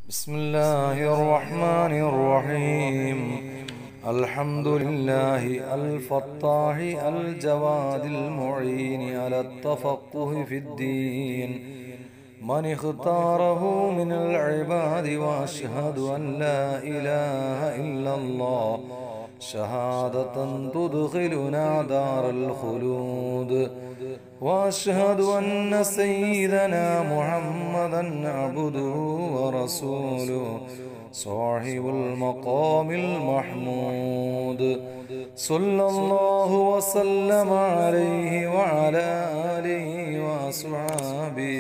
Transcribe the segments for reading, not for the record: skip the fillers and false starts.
بسم الله الرحمن الرحيم. الحمد لله الفتاح الجواد المعين على التفقه في الدين من اختاره من العباد، وأشهد أن لا إله إلا الله شهادة تدخلنا دار الخلود، وأشهد أن سيدنا محمدا عبده ورسوله صاحب المقام المحمود، صلى الله وسلم عليه وعلى آله وأصحابه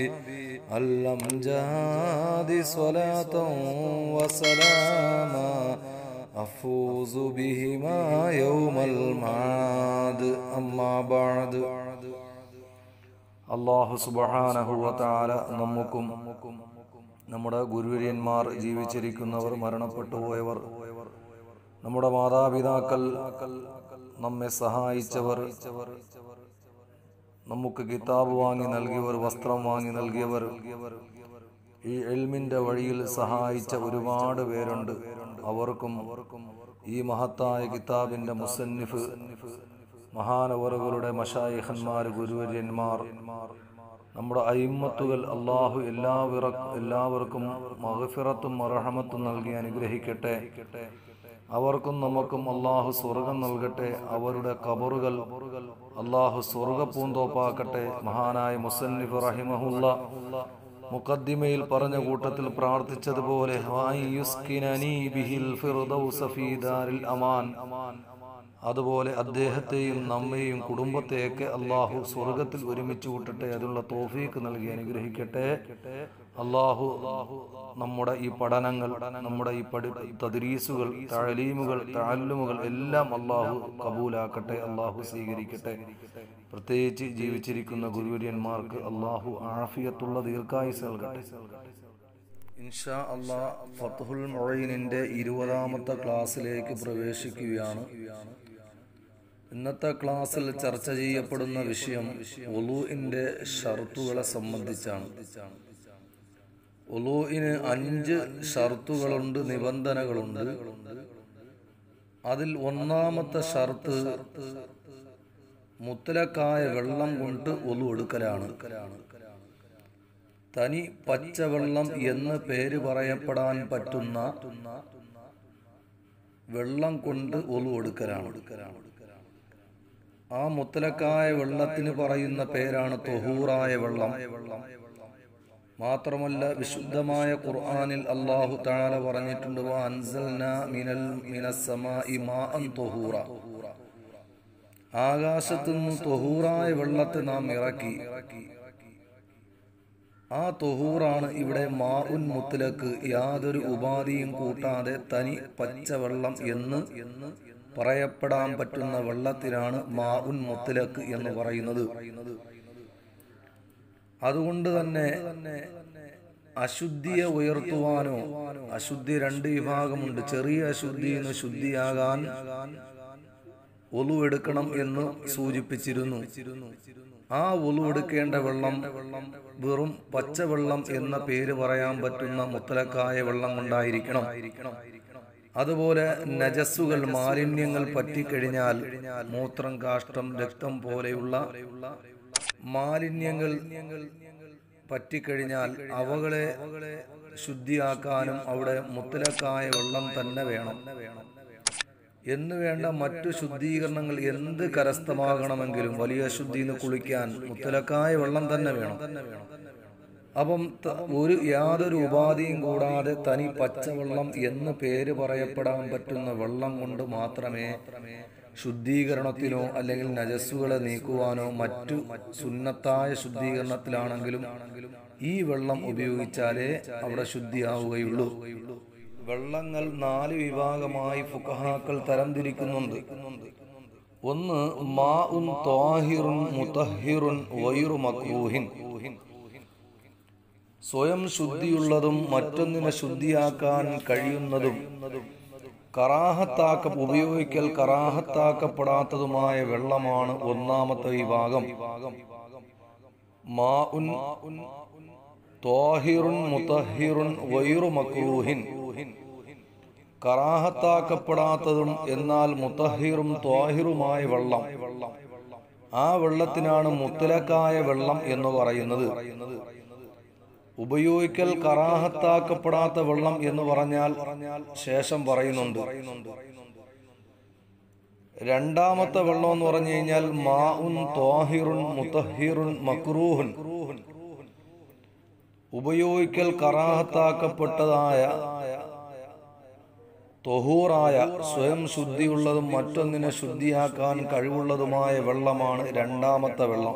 الأمجاد صلاة وسلاما أفوز بهما يوم المعاد. أما بعد. അല്ലാഹു സുബ്ഹാനഹു വ തആല നമുക്കും നമ്മുടെ ഗുരുവര്യന്മാർ, ജീവിച്ചിരിക്കുന്നവർ, മരണപ്പെട്ടു പോയവർ, നമ്മുടെ മാതാപിതാക്കൾ, നമ്മെ സഹായിച്ചവർ, നമുക്ക് കിതാബ് വാങ്ങി നൽകിയവർ, വസ്ത്രം വാങ്ങി നൽകിയവർ, ഈ ഇൽമിന്റെ വഴിയിൽ സഹായിച്ച ഒരുപാട് പേരുണ്ട്. അവർക്കും ഈ മഹത്തായ കിതാബിന്റെ മുസന്നിഫ് മഹാനവറുകളുടെ മശായിഖന്മാർ, ഗുരുവര്യന്മാർ, നമ്മുടെ അയിമ്മത്തുകൾ, അള്ളാഹു എല്ലാവർക്കും മഗ്ഫിറത്തും മർഹമത്തും നൽകി അനുഗ്രഹിക്കട്ടെ. അവർക്കും നമുക്കും അള്ളാഹു സ്വർഗം നൽകട്ടെ. അവരുടെ ഖബറുകൾ അള്ളാഹു സ്വർഗപ്പൂന്തോപ്പാക്കട്ടെ. മഹാനായ മുസന്നിഫ് റഹിമഹുല്ല മുഖദ്ദിമയിൽ പറഞ്ഞ കൂട്ടത്തിൽ പ്രാർത്ഥിച്ചതുപോലെ അതുപോലെ അദ്ദേഹത്തെയും നമ്മെയും കുടുംബത്തെയൊക്കെ അള്ളാഹു സ്വർഗത്തിൽ ഒരുമിച്ച് കൂട്ടട്ടെ. അതിനുള്ള തൗഫീഖ് നൽകി അനുഗ്രഹിക്കട്ടെ. അള്ളാഹു നമ്മുടെ ഈ പഠനങ്ങൾ, നമ്മുടെ ഈ തദ്രീസുകൾ, തഅലീമുകൾ, തഅല്ലുമുകൾ എല്ലാം അള്ളാഹു കബൂലാക്കട്ടെ, അള്ളാഹു സ്വീകരിക്കട്ടെ. പ്രത്യേകിച്ച് ജീവിച്ചിരിക്കുന്ന ഗുരുവര്യന്മാർക്ക് അള്ളാഹു ആഫിയത്തുള്ള ദീർഘായുസ്സ് നൽകട്ടെ. ഇൻഷാ അല്ലാഹ് ഫത്ഹുൽ മുഈനിന്റെ 20ാമത്തെ ക്ലാസ്സിലേക്ക് പ്രവേശിക്കുകയാണ്. ഇന്നത്തെ ക്ലാസ്സിൽ ചർച്ച ചെയ്യപ്പെടുന്ന വിഷയം വുളൂഇന്റെ ഷർത്തുകളെ സംബന്ധിച്ചാണ്. വുളൂഇന് 5 ഷർത്തുകളുണ്ട്, നിബന്ധനകളുണ്ട്. അതിൽ 1ാമത്തെ ഷർത്ത് മുത്തലക്കായ വെള്ളം കൊണ്ട് വുളു എടുക്കലാണ്. തനി പച്ചവെള്ളം എന്ന് പേര് പറയപ്പെടാൻ പറ്റുന്ന വെള്ളം കൊണ്ട് വുളു എടുക്കലാണ്. ആ മുത്തലക്കായ വെള്ളത്തിന് പറയുന്ന പേരാണ് ത്വഹൂറായ വെള്ളം. മാത്രമല്ല വിശുദ്ധമായ ഖുർആനിൽ അല്ലാഹു തആല പറഞ്ഞിട്ടുണ്ട്, വഅൻസൽനാ മിനസ് സമാഇ മാഅൻ ത്വഹൂറ. ആകാശത്തു നിന്ന് ത്വഹൂറായ വെള്ളത്തെ നാം ഇറക്കി. ആ ത്വഹൂറാണ് ഇവിടെ മാഉൻ മുത്ലഖ്, യാതൊരു ഉപാധിയും കൂട്ടാതെ തനി പച്ചവെള്ളം എന്ന് പറയപ്പെടാൻ പറ്റുന്ന വെള്ളത്തിനാണ് മാഉൻ മുത്ലഖ് എന്ന് പറയുന്നത്. അതുകൊണ്ട് തന്നെ അശുദ്ധിയെ ഉയർത്തുവാനോ, അശുദ്ധി 2 വിഭാഗമുണ്ട്. ചെറിയ അശുദ്ധിന്ന് ശുദ്ധിയാകാൻ വുളു എടുക്കണം എന്ന് സൂചിപ്പിച്ചിരുന്നു. ആ വുളു എടുക്കേണ്ട വെള്ളം വെറും പച്ചവെള്ളം എന്ന പേര് പറയാൻ പറ്റുന്ന മുത്തലക്കായ വെള്ളം കൊണ്ടായിരിക്കണം. അതുപോലെ നജസ്സുകൾ, മാലിന്യങ്ങൾ പറ്റിക്കഴിഞ്ഞാൽ, മൂത്രം, കാഷ്ടം, രക്തം പോലെയുള്ള മാലിന്യങ്ങൾ പറ്റിക്കഴിഞ്ഞാൽ അവകളെ ശുദ്ധിയാക്കാനും അവിടെ മുത്തലക്കായ വെള്ളം തന്നെ വേണം. എന്ന് വേണ്ട മറ്റു ശുദ്ധീകരണങ്ങൾ എന്ത് കരസ്ഥമാകണമെങ്കിലും, വലിയ ശുദ്ധിന്ന് കുളിക്കാൻ മുത്തലക്കായ വെള്ളം തന്നെ വേണം. അപ്പം യാതൊരു ഉപാധിയും കൂടാതെ തനി പച്ചവെള്ളം എന്ന് പേര് പറയപ്പെടാൻ പറ്റുന്ന വെള്ളം കൊണ്ട് മാത്രമേ ശുദ്ധീകരണത്തിനോ അല്ലെങ്കിൽ നജസ്സുകളെ നീക്കുവാനോ മറ്റു സുന്നത്തായ ശുദ്ധീകരണത്തിലാണെങ്കിലും ഈ വെള്ളം ഉപയോഗിച്ചാലേ അവിടെ ശുദ്ധിയാവുകയുള്ളൂ. വെള്ളങ്ങൾ 4 വിഭാഗമായി ഫുഖഹാക്കൾ തരംതിരിക്കുന്നുണ്ട്. ഒന്ന് മാഉൻ ത്വാഹിറുൻ മുതഹിറുൻ ഗൈറു മക്റൂഹിൻ, സ്വയം ശുദ്ധിയുള്ളതും മറ്റൊന്നിനെ ശുദ്ധിയാക്കാൻ കഴിയുന്നതും ഉപയോഗിക്കൽ കറാഹത്താക്കപ്പെടാത്തതുമായ വെള്ളമാണ് 1ാമത്തെ വിഭാഗം. മാഉൻ ത്വാഹിറുൻ മുതഹിറുൻ ഗൈറു മക്രൂഹിൻ, കറാഹത്താക്കപ്പെടാത്തതും എന്നാൽ മുതഹിറും ത്വാഹിറുമായ വെള്ളം, ആ വെള്ളത്തിനാണ് മുത്തലക്കായ വെള്ളം എന്ന് പറയുന്നത്. ഉപയോഗിക്കൽ കറാഹത്താക്കപ്പെടാത്ത വെള്ളം എന്ന് പറഞ്ഞാൽ ശേഷം പറയുന്നുണ്ട്. രണ്ടാമത്തെ വെള്ളം എന്ന് പറഞ്ഞു കഴിഞ്ഞാൽ മാഉൻ ത്വാഹിറുൻ മുതഹിറുൻ മക്രൂഹുൻ, ഉപയോഗിക്കൽ കറാഹത്താക്കപ്പെട്ടതായ തൊഹൂറായ സ്വയം ശുദ്ധിയുള്ളതും മറ്റൊന്നിനെ ശുദ്ധിയാക്കാൻ കഴിവുള്ളതുമായ വെള്ളമാണ് രണ്ടാമത്തെ വെള്ളം.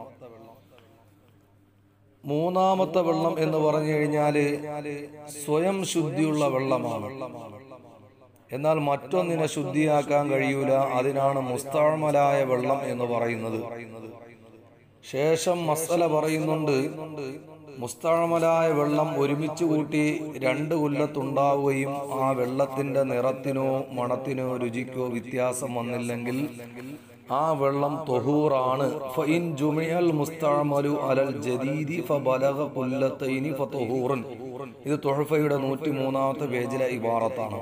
മൂന്നാമത്തെ വെള്ളം എന്ന് പറഞ്ഞു കഴിഞ്ഞാല് സ്വയം ശുദ്ധിയുള്ള വെള്ളമാണ്, എന്നാൽ മറ്റൊന്നിനെ ശുദ്ധിയാക്കാൻ കഴിയൂല, അതിനാണ് മുസ്തഅമലായ വെള്ളം എന്ന് പറയുന്നത്. ശേഷം മസല പറയുന്നുണ്ട്, മുസ്തഅമലായ വെള്ളം ഒരുമിച്ച് കൂട്ടി 2 കൊല്ലത്തുണ്ടാവുകയും ആ വെള്ളത്തിന്റെ നിറത്തിനോ മണത്തിനോ രുചിക്കോ വ്യത്യാസം വന്നില്ലെങ്കിൽ ആ വെള്ളം തൊഹൂറാണ്. ഫഇൻ ജുമിഅൽ മുസ്തഅമലു അലൽ ജദീദി ഫബലഗ ഖുല്ലതൈനി ഫതൊഹൂറൻ. ഇത് തുഹഫയുടെ 103-ാമത്തെ പേജിലെ ഇബാറത്താണ്.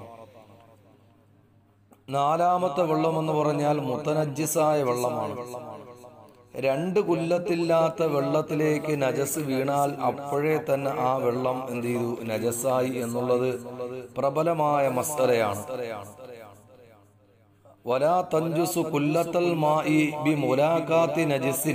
നാലാമത്തെ വെള്ളം എന്ന് പറഞ്ഞാൽ മുതനജ്ജിസായ വെള്ളമാണ്. 2 കൊല്ലത്തില്ലാത്ത വെള്ളത്തിലേക്ക് നജസ് വീണാൽ അപ്പോഴേ തന്നെ ആ വെള്ളം എന്ത് ചെയ്തു, നജസായി എന്നുള്ളത് പ്രബലമായ മസ്അലയാണ്. വലാ തൻജുസു കുല്ലത്തൽ മായി ബി മുലാഖാത്തി നജസിൻ,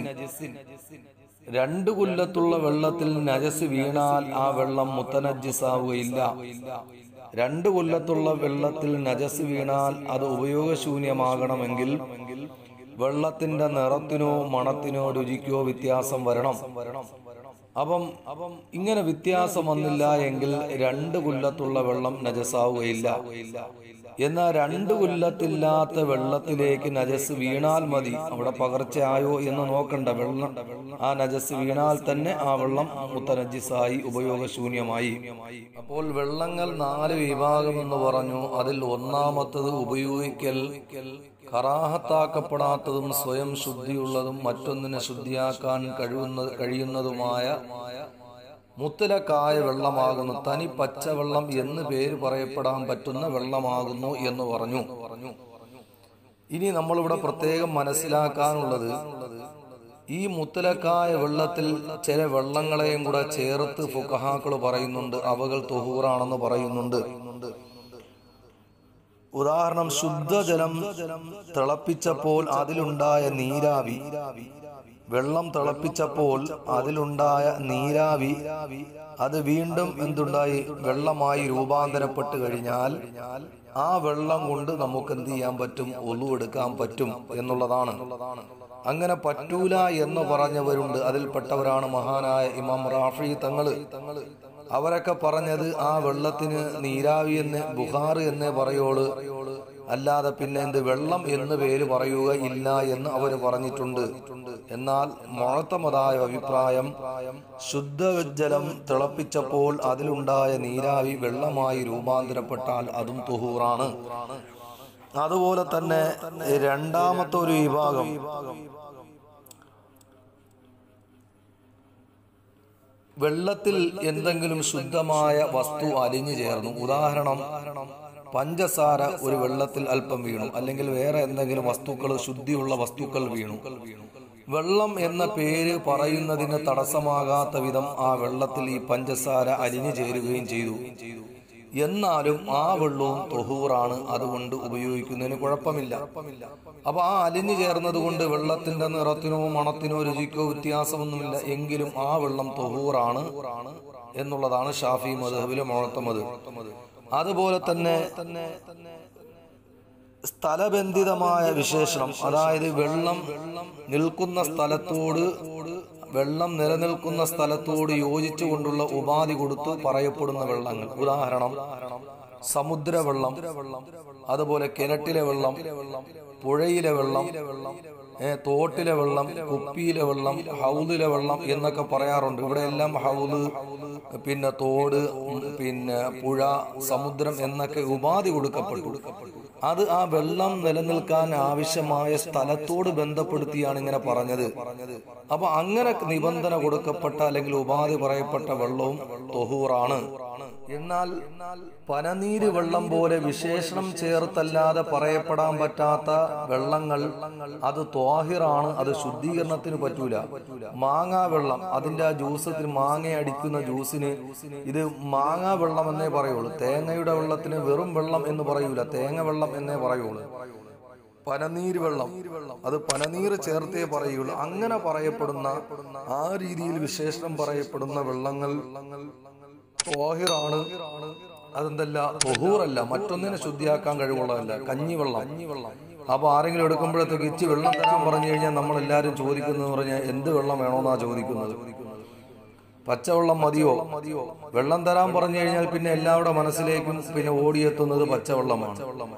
2 കൊല്ലത്തുള്ള വെള്ളത്തിൽ നജസ് വീണാൽ ആ വെള്ളം മുത്തനജ്ജിസാവുകയില്ല. 2 കൊല്ലത്തുള്ള വെള്ളത്തിൽ നജസ് വീണാൽ അത് ഉപയോഗശൂന്യമാകണമെങ്കിൽ വെള്ളത്തിന്റെ നിറത്തിനോ മണത്തിനോ രുചിക്കോ വ്യത്യാസം വരണം. അപ്പം ഇങ്ങനെ വ്യത്യാസം വന്നില്ല എങ്കിൽ 2 കൊല്ലത്തുള്ള വെള്ളം നജസാവുകയില്ല. എന്നാൽ 2 കൊല്ലത്തില്ലാത്ത വെള്ളത്തിലേക്ക് നജസ് വീണാൽ മതി, അവിടെ പകർച്ചയായോ എന്ന് നോക്കണ്ട. വെള്ളം ആ നജസ് വീണാൽ തന്നെ ആ വെള്ളം മുത്തനജ്ജിസായി, ഉപയോഗശൂന്യമായി. അപ്പോൾ വെള്ളങ്ങൾ 4 വിഭാഗം എന്ന് പറഞ്ഞു. അതിൽ ഒന്നാമത്തത് ഉപയോഗിക്കൽ കറാഹത്താക്കപ്പെടാത്തതും സ്വയം ശുദ്ധിയുള്ളതും മറ്റൊന്നിനെ ശുദ്ധിയാക്കാൻ കഴിയുന്നതുമായ മുത്തലക്കായ വെള്ളമാകുന്നു. തനി പച്ചവെള്ളം എന്ന് പേര് പറയപ്പെടാൻ പറ്റുന്ന വെള്ളമാകുന്നു എന്ന് പറഞ്ഞു. ഇനി നമ്മളിവിടെ പ്രത്യേകം മനസ്സിലാക്കാനുള്ളത്, ഈ മുത്തലക്കായ വെള്ളത്തിൽ ചില വെള്ളങ്ങളെയും കൂടെ ചേർത്ത് ഫുഖഹാക്കൾ പറയുന്നുണ്ട്, അവകൾ തൊഹൂറാണെന്ന് പറയുന്നുണ്ട്. ഉദാഹരണം, ശുദ്ധജലം തിളപ്പിച്ചപ്പോൾ അതിലുണ്ടായ നീരാവി, വെള്ളം തിളപ്പിച്ചപ്പോൾ അതിലുണ്ടായ നീരാവി അത് വീണ്ടും എന്തുണ്ടായി, വെള്ളമായി രൂപാന്തരപ്പെട്ട് കഴിഞ്ഞാൽ ആ വെള്ളം കൊണ്ട് നമുക്ക് എന്ത് ചെയ്യാൻ പറ്റും, ഒളു എടുക്കാൻ പറ്റും എന്നുള്ളതാണ്. അങ്ങനെ പറ്റൂല എന്ന് പറഞ്ഞവരുണ്ട്. അതിൽപ്പെട്ടവരാണ് മഹാനായ ഇമാം റാഫി തങ്ങള്. അവരൊക്കെ പറഞ്ഞത് ആ വെള്ളത്തിന് നീരാവി എന്ന്, ബുഖാർ എന്നേ പറയുള്ളൂ, അല്ലാതെ പിന്നെ എന്ത് വെള്ളം എന്ന് പേര് പറയുക ഇല്ല എന്ന് അവർ പറഞ്ഞിട്ടുണ്ട്. എന്നാൽ മുഅ്തമദായ അഭിപ്രായം, ശുദ്ധജലം തിളപ്പിച്ചപ്പോൾ അതിലുണ്ടായ നീരാവി വെള്ളമായി രൂപാന്തരപ്പെട്ടാൽ അതും തുഹൂറാണ്. അതുപോലെ തന്നെ രണ്ടാമത്തെ ഒരു വിഭാഗം, വെള്ളത്തിൽ എന്തെങ്കിലും ശുദ്ധമായ വസ്തു അലിഞ്ഞു ചേർന്നു. ഉദാഹരണം, പഞ്ചസാര ഒരു വെള്ളത്തിൽ അല്പം വീണു, അല്ലെങ്കിൽ വേറെ എന്തെങ്കിലും വസ്തുക്കൾ, ശുദ്ധിയുള്ള വസ്തുക്കൾ വീണു. വെള്ളം എന്ന പേര് പറയുന്നതിന് തടസ്സമാകാത്ത വിധം ആ വെള്ളത്തിൽ ഈ പഞ്ചസാര അലിഞ്ഞു ചേരുകയും ചെയ്തു. എന്നാലും ആ വെള്ളവും തൊഹൂറാണ്, അതുകൊണ്ട് ഉപയോഗിക്കുന്നതിന് കുഴപ്പമില്ല. അപ്പൊ ആ അലിഞ്ഞു ചേർന്നത് കൊണ്ട് വെള്ളത്തിന്റെ നിറത്തിനോ മണത്തിനോ രുചിക്കോ വ്യത്യാസമൊന്നുമില്ല, എങ്കിലും ആ വെള്ളം തൊഹൂറാണ് എന്നുള്ളതാണ് ഷാഫി മദ്ഹബിലെ മുഅ്തമദ്. അതുപോലെ തന്നെ സ്ഥലബന്ധിതമായ വിശേഷണം, അതായത് വെള്ളം നിൽക്കുന്ന സ്ഥലത്തോട്, വെള്ളം നിലനിൽക്കുന്ന സ്ഥലത്തോട് യോജിച്ചുകൊണ്ടുള്ള ഉപാധി കൊടുത്ത് പറയപ്പെടുന്ന വെള്ളങ്ങൾ. ഉദാഹരണം, സമുദ്രവെള്ളം, അതുപോലെ കിണറ്റിലെ വെള്ളം, പുഴയിലെ വെള്ളം, തോട്ടിലെ വെള്ളം, കുപ്പിയിലെ വെള്ളം, ഹൗദിലെ വെള്ളം എന്നൊക്കെ പറയാറുണ്ട്. ഇവിടെ എല്ലാം ഹൗദ്, പിന്നെ തോട്, പിന്നെ പുഴ, സമുദ്രം എന്നൊക്കെ ഉപാധി കൊടുക്കപ്പെട്ടു. അത് ആ വെള്ളം നിലനിൽക്കാൻ ആവശ്യമായ സ്ഥലത്തോട് ബന്ധപ്പെടുത്തിയാണ് ഇങ്ങനെ പറഞ്ഞത്. അപ്പൊ അങ്ങനെ നിബന്ധന കൊടുക്കപ്പെട്ട അല്ലെങ്കിൽ ഉപാധി പറയപ്പെട്ട വെള്ളവും തൊഹൂറാണ്. എന്നാൽ പനനീര് വെള്ളം പോലെ വിശേഷണം ചേർത്തല്ലാതെ പറയപ്പെടാൻ പറ്റാത്ത വെള്ളങ്ങൾ അത് ത്വാഹിറാണ്, അത് ശുദ്ധീകരണത്തിന് പറ്റൂല. മാങ്ങാ വെള്ളം, അതിന്റെ ആ ജ്യൂസത്തിന്, മാങ്ങ അടിക്കുന്ന ജ്യൂസിന് ഇത് മാങ്ങാ വെള്ളം എന്നേ പറയുള്ളൂ. തേങ്ങയുടെ വെള്ളത്തിന് വെറും വെള്ളം എന്ന് പറയൂല, തേങ്ങ വെള്ളം എന്നേ പറയുള്ളൂ. പനനീര് വെള്ളം, അത് പനനീര് ചേർത്തേ പറയുള്ളൂ. അങ്ങനെ പറയപ്പെടുന്ന, ആ രീതിയിൽ വിശേഷണം പറയപ്പെടുന്ന വെള്ളങ്ങൾ ത്വാഹിറാണ്, അതെന്തല്ല, തൊഹൂറല്ല, മറ്റൊന്നിനെ ശുദ്ധിയാക്കാൻ കഴിവുള്ളതല്ല. കഞ്ഞിവെള്ളം. അപ്പൊ ആരെങ്കിലും എടുക്കുമ്പോഴത്തേക്ക് ഇച്ചി വെള്ളം തരാൻ പറഞ്ഞു കഴിഞ്ഞാൽ നമ്മളെല്ലാരും ചോദിക്കുന്നത് പറഞ്ഞാൽ എന്ത് വെള്ളം വേണോന്നാ ചോദിക്കുന്നത്. പച്ചവെള്ളം മതിയോ? വെള്ളം തരാൻ പറഞ്ഞു കഴിഞ്ഞാൽ പിന്നെ എല്ലാവരുടെ മനസ്സിലേക്കും പിന്നെ ഓടിയെത്തുന്നത് പച്ചവെള്ളമാണ്.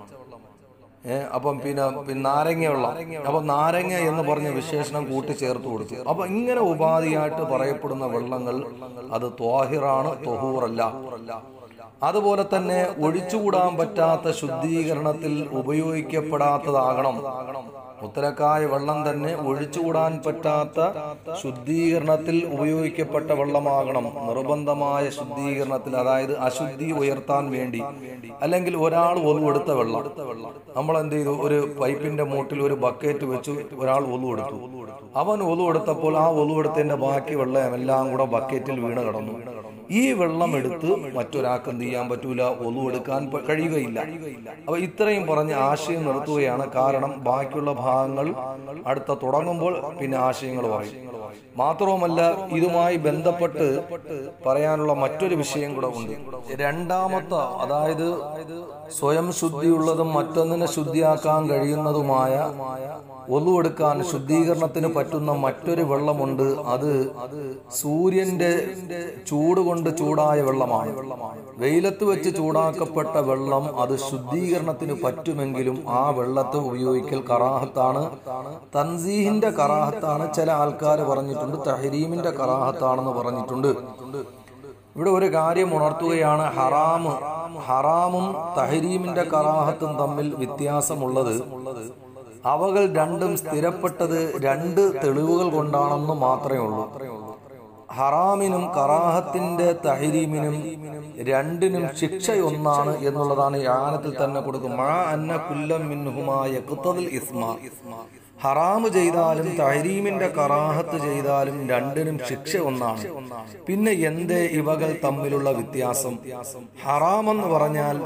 അപ്പം പിന്നെ നാരങ്ങ വെള്ളം, അപ്പൊ നാരങ്ങ എന്ന് പറഞ്ഞ വിശേഷണം കൂട്ടിച്ചേർത്ത് കൊടുത്തു. അപ്പൊ ഇങ്ങനെ ഉപാധിയായിട്ട് പറയപ്പെടുന്ന വെള്ളങ്ങൾ അത് ത്വാഹിറാണ്, തൊഹൂറല്ല. അതുപോലെ തന്നെ ഒഴിച്ചുകൂടാൻ പറ്റാത്ത ശുദ്ധീകരണത്തിൽ ഉപയോഗിക്കപ്പെടാത്തതാകണം. മുത്തലക്കായ വെള്ളം തന്നെ ഒഴിച്ചുകൂടാൻ പറ്റാത്ത ശുദ്ധീകരണത്തിൽ ഉപയോഗിക്കപ്പെട്ട വെള്ളമാകണം. നിർബന്ധമായ ശുദ്ധീകരണത്തിൽ, അതായത് അശുദ്ധി ഉയർത്താൻ വേണ്ടി, അല്ലെങ്കിൽ ഒരാൾ ഒന്നു എടുത്ത വെള്ളം നമ്മൾ എന്ത് ചെയ്തു, ഒരു പൈപ്പിന്റെ മൂട്ടിൽ ഒരു ബക്കറ്റ് വെച്ചു ഒരാൾ ഒന്നു എടുത്തു. അവൻ ഒന്നു എടുത്തപ്പോൾ ആ ഒന്നു എടുത്തതിന്റെ ബാക്കി വെള്ളം എല്ലാം കൂടെ ബക്കറ്റിൽ വീണ് കിടന്നു. ഈ വെള്ളം എടുത്ത് മറ്റൊരാൾക്ക് എന്ത് ചെയ്യാൻ പറ്റൂല, ഒന്നു എടുക്കാൻ കഴിയുകയില്ല. അപ്പൊ ഇത്രയും പറഞ്ഞ് ആശയം നിർത്തുകയാണ്. കാരണം ബാക്കിയുള്ള ഭാഗങ്ങൾ അടുത്ത തുടങ്ങുമ്പോൾ പിന്നെ ആശയങ്ങൾ പറയും. മാത്രവുമല്ല, ഇതുമായി ബന്ധപ്പെട്ട് പറയാനുള്ള മറ്റൊരു വിഷയം കൂടെ ഉണ്ട്. രണ്ടാമത്തെ, അതായത് സ്വയം ശുദ്ധിയുള്ളതും മറ്റൊന്നിനെ ശുദ്ധിയാക്കാൻ കഴിയുന്നതുമായ, ഒന്നു എടുക്കാൻ ശുദ്ധീകരണത്തിന് പറ്റുന്ന മറ്റൊരു വെള്ളമുണ്ട്. അത് സൂര്യന്റെ ചൂട് കൊണ്ട് ചൂടായ വെള്ളമാണ്. വെയിലത്ത് വെച്ച് ചൂടാക്കപ്പെട്ട വെള്ളം അത് ശുദ്ധീകരണത്തിന് പറ്റുമെങ്കിലും ആ വെള്ളത്തെ ഉപയോഗിക്കൽ കറാഹത്താണ്. തൻസീഹിന്റെ കറാഹത്താണ് ചില ആൾക്കാർ പറഞ്ഞിട്ടുണ്ട്, തഹരീമിന്റെ കറാഹത്താണെന്ന് പറഞ്ഞിട്ടുണ്ട്. ഇവിടെ ഒരു കാര്യം ഉണർത്തുകയാണ്. ഹറാമും തഹരീമിന്റെ കറാഹത്തും തമ്മിൽ വ്യത്യാസമുള്ളത് അവകൾ രണ്ടും സ്ഥിരപ്പെട്ടത് രണ്ട് തെളിവുകൾ കൊണ്ടാണെന്ന് മാത്രമേ ഉള്ളൂ. ഹറാമിനും കറാഹത്തിന്റെ തഹരീമിനും രണ്ടിനും ശിക്ഷ ഒന്നാണ് എന്നുള്ളതാണ് യാനത്തിൽ തന്നെ കൊടുക്കും. മാ അന്ന കുല്ലം മിൻഹുമാ യഖ്തദിൽ ഇസ്മ. ഹറാമ് ചെയ്താലും തഹരീമിന്റെ കറാഹത്ത് ചെയ്താലും രണ്ടിനും ശിക്ഷ ഒന്നാണ്. പിന്നെ എന്തേ ഇവകൾ തമ്മിലുള്ള വ്യത്യാസം? ഹറാം എന്ന് പറഞ്ഞാൽ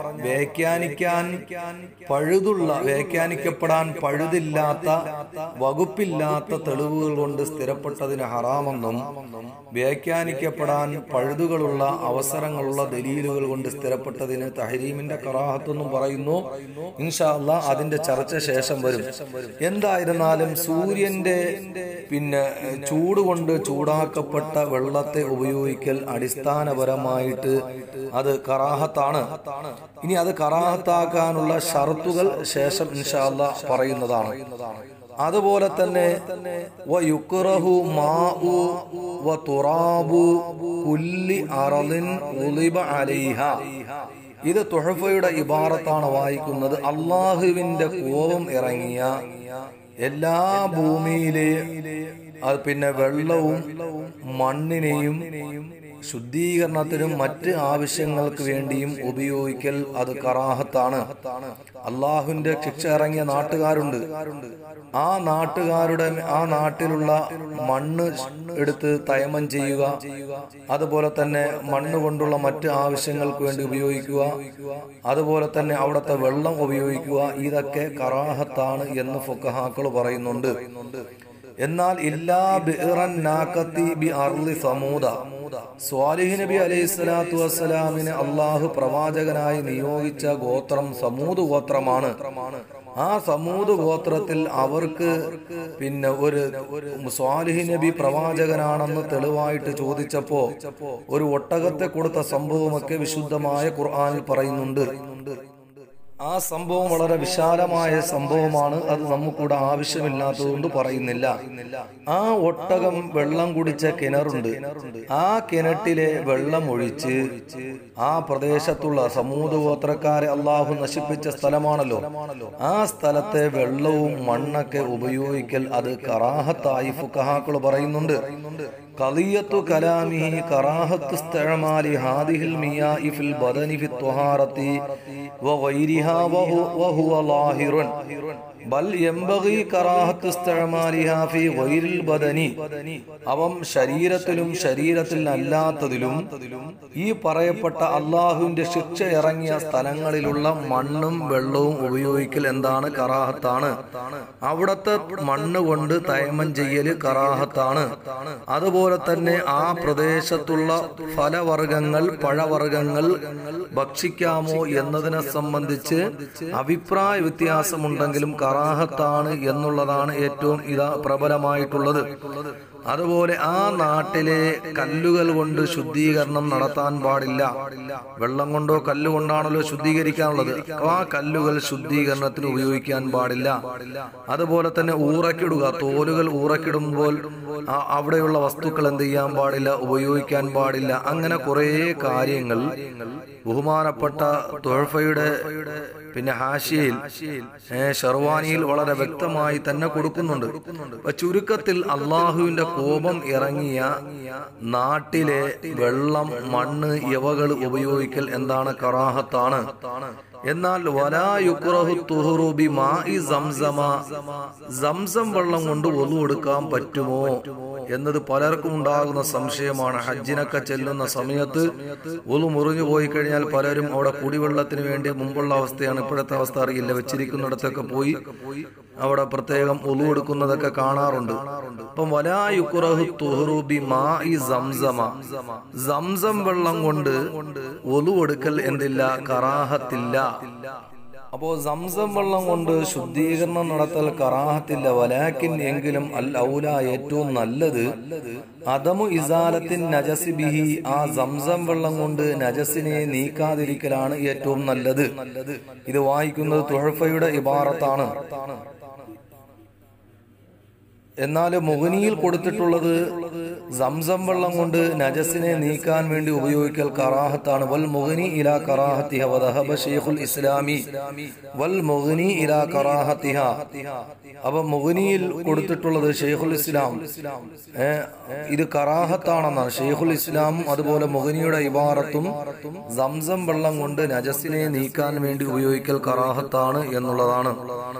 വ്യാഖ്യാനിക്കപ്പെടാൻ പഴുതില്ലാത്ത, വകുപ്പില്ലാത്ത തെളിവുകൾ കൊണ്ട് സ്ഥിരപ്പെട്ടതിന് ഹറാമെന്നും, വ്യാഖ്യാനിക്കപ്പെടാൻ പഴുതുകളുള്ള അവസരങ്ങളുള്ള ദലീലുകൾ കൊണ്ട് സ്ഥിരപ്പെട്ടതിന് തഹരീമിന്റെ കറാഹത്തെന്നും പറയുന്നു. ഇൻഷാ അല്ലാഹ് അതിന്റെ ചർച്ച ശേഷം വരും. എന്തായിരുന്നാലും സൂര്യന്റെ പിന്നെ ചൂട് കൊണ്ട് ചൂടാക്കപ്പെട്ട വെള്ളത്തെ ഉപയോഗിക്കൽ അടിസ്ഥാനപരമായിട്ട് അത് കറാഹത്താണ്. ഇനി അത് കറാഹത്താക്കാനുള്ള ഷർത്തുകൾ ശേഷം ഇൻഷാ അല്ലാഹ് പറയുന്നതാണ്. അതുപോലെ തന്നെ വയുക്റഹു മാഉ വതുറാബു കുല്ലി അർളിൻ ഉളിബ അലൈഹ. ഇത് തുഹഫയുടെ ഇബാറത്താണ് വായിക്കുന്നത്. അള്ളാഹുവിന്റെ കോപം ഇറങ്ങിയ എല്ലാ ഭൂമിയിലെ പിന്നെ വെള്ളവും മണ്ണിനെയും ശുദ്ധീകരണത്തിനും മറ്റ് ആവശ്യങ്ങൾക്ക് വേണ്ടിയും ഉപയോഗിക്കൽ അത് കറാഹത്താണ്. അള്ളാഹുവിന്റെ ശിക്ഷ ഇറങ്ങിയ നാട്ടുകാരുണ്ട്. ആ നാട്ടിലുള്ള മണ്ണ് എടുത്ത് തയമം ചെയ്യുക, അതുപോലെ തന്നെ മണ്ണ് കൊണ്ടുള്ള മറ്റ് ആവശ്യങ്ങൾക്ക് വേണ്ടി ഉപയോഗിക്കുക, അതുപോലെ തന്നെ അവിടുത്തെ വെള്ളം ഉപയോഗിക്കുക, ഇതൊക്കെ കറാഹത്താണ് എന്ന് ഫുഖഹാക്കൾ പറയുന്നുണ്ട്. എന്നാൽ ഇല്ലാ ബിഅറൻ നാഖത്തി ബി അർളി സമൂദ. സ്വാലിഹ് നബി അലൈഹി സ്വലാത്തു വസ്സലാമിന് അള്ളാഹു പ്രവാചകനായി നിയോഗിച്ച ഗോത്രം സമൂദ് ഗോത്രമാണ്. ആ സമൂദ് ഗോത്രത്തിൽ അവർക്ക് പിന്നെ ഒരു സ്വാലിഹ് നബി പ്രവാചകനാണെന്ന് തെളിവായിട്ട് ചോദിച്ചപ്പോ ഒരു ഒട്ടകത്തെ കൊടുത്ത സംഭവമൊക്കെ വിശുദ്ധമായ ഖുർആനിൽ പറയുന്നുണ്ട്. ആ സംഭവം വളരെ വിശാലമായ സംഭവമാണ്. അത് നമുക്കിവിടെ ആവശ്യമില്ലാത്തതുകൊണ്ട് പറയുന്നില്ല. ആ ഒട്ടകം വെള്ളം കുടിച്ച കിണറുണ്ട്. ആ കിണറ്റിലെ വെള്ളം ഒഴിച്ച് ആ പ്രദേശത്തുള്ള സമൂദ് ഗോത്രക്കാരെ അള്ളാഹു നശിപ്പിച്ച സ്ഥലമാണല്ലോ, ആ സ്ഥലത്തെ വെള്ളവും മണ്ണൊക്കെ ഉപയോഗിക്കൽ അത് കറാഹത്തായി ഫുഖഹാക്കൾ പറയുന്നുണ്ട്. ഖളിയത്തു കലാമിഹി കറാഹത്തു ഇസ്തിഅമാലി ഹാദിഹിൽ മിയാഇ ഫിൽ ബദനി ഫി ത്വഹാറത്തി വഗൈരിഹാ വഹുവ ലാഹിറുൻ ബൽ യംബഗി കറാഹത്തു ഇസ്തിഅമാലിഹാ ഫി ഗൈരിൽ ബദനി. അവം ശരീരത്തിലും ശരീരത്തിൽ അല്ലാത്തതിലും ഈ പറയപ്പെട്ട അള്ളാഹുവിന്റെ ശിക്ഷ ഇറങ്ങിയ സ്ഥലങ്ങളിലുള്ള മണ്ണും വെള്ളവും ഉപയോഗിക്കൽ എന്താണ്? കറാഹത്താണ്. അവിടത്തെ മണ്ണ് കൊണ്ട് തൈമം ചെയ്യല് കറാഹത്താണ്. അതുപോലെ തന്നെ ആ പ്രദേശത്തുള്ള ഫലവർഗങ്ങൾ, പഴവർഗങ്ങൾ ഭക്ഷിക്കാമോ എന്നതിനെ സംബന്ധിച്ച് അഭിപ്രായ വ്യത്യാസമുണ്ടെങ്കിലും കറാഹത്താണ് എന്നുള്ളതാണ് ഏറ്റവും പ്രബലമായിട്ടുള്ളത്. അതുപോലെ ആ നാട്ടിലെ കല്ലുകൾ കൊണ്ട് ശുദ്ധീകരണം നടത്താൻ പാടില്ല. വെള്ളം കൊണ്ടോ കല്ലുകൊണ്ടാണല്ലോ ശുദ്ധീകരിക്കാനുള്ളത്. ആ കല്ലുകൾ ശുദ്ധീകരണത്തിന് ഉപയോഗിക്കാൻ പാടില്ല. അതുപോലെ തന്നെ ഊറക്കിടുക, തോലുകൾ ഊറക്കിടുമ്പോൾ അവിടെയുള്ള വസ്തുക്കൾ എന്ത് ചെയ്യാൻ പാടില്ല? ഉപയോഗിക്കാൻ പാടില്ല. അങ്ങനെ കുറേ കാര്യങ്ങൾ ബഹുമാനപ്പെട്ട തുഹഫയുടെ പിന്നെ ഹാഷിയയിൽ ഷർവാനിയിൽ വളരെ വ്യക്തമായി തന്നെ കൊടുക്കുന്നുണ്ട്. ചുരുക്കത്തിൽ അള്ളാഹുവിന്റെ കോപം ഇറങ്ങിയ നാട്ടിലെ വെള്ളം, മണ്ണ്, ഇവകൾ ഉപയോഗിക്കൽ എന്താണ്? കറാഹത്താണ്. എന്നാൽ വലാ യുക്റഹു തുഹ്റു ബിമാഇ സംസമ, സംസം വെള്ളം കൊണ്ട് ഒളു എടുക്കാൻ പറ്റുമോ എന്നത് പലർക്കും ഉണ്ടാകുന്ന സംശയമാണ്. ഹജ്ജിനൊക്കെ ചെല്ലുന്ന സമയത്ത് ഒളു മുറിഞ്ഞു പോയി കഴിഞ്ഞാൽ പലരും അവിടെ കുടിവെള്ളത്തിന് വേണ്ടി, മുമ്പുള്ള അവസ്ഥയാണ്, ഇപ്പോഴത്തെ അവസ്ഥ അറിയില്ല, വെച്ചിരിക്കുന്നിടത്തൊക്കെ പോയി അവിടെ പ്രത്യേകം ഒളു എടുക്കുന്നതൊക്കെ കാണാറുണ്ട്. അപ്പം വലാ യുക്റഹു തുഹ്റു ബിമാഇ സംസമ, സംസം വെള്ളം കൊണ്ട് ഒളു എടുക്കൽ എന്തില്ല? കറാഹത്തില്ല. അപ്പോ സംസം വെള്ളം കൊണ്ട് ശുദ്ധീകരണം നടത്തൽ കറാഹത്തില്ല. വലാക്കിൻ എങ്കിലും അൽ ഔല ഏറ്റവും നല്ലത് അദമു ഇസാലത്തിൻ നജസി ബിഹി, ആ സംസം വെള്ളം കൊണ്ട് നജസിനെ നീക്കാതിരിക്കലാണ് ഏറ്റവും നല്ലത്. ഇത് വായിക്കുന്നത് തുഹഫയുടെ ഇബാറത്താണ്. എന്നാൽ മുഗ്നിയിൽ കൊടുത്തിട്ടുള്ളത് സംസം വെള്ളം കൊണ്ട് നജസിനെ നീക്കാൻ വേണ്ടി ഉപയോഗിക്കൽ കറാഹത്താണ്. വൽ മുഗ്നി ഇലാ കറാഹത്തിഹ വദഹബ ശൈഖുൽ ഇസ്ലാമി വൽ മുഗ്നി ഇലാ കറാഹത്തിഹ. അപ്പൊ മുഗ്നിയിൽ കൊടുത്തിട്ടുള്ളത് ശൈഖുൽ ഇസ്ലാം ഇത് കറാഹത്താണെന്നാണ്. ശൈഖുൽ ഇസ്ലാമും അതുപോലെ മുഗ്നിയുടെ ഇബാറത്തും സംസം വെള്ളം കൊണ്ട് നജസിനെ നീക്കാൻ വേണ്ടി ഉപയോഗിക്കൽ കറാഹത്താണ് എന്നുള്ളതാണ്.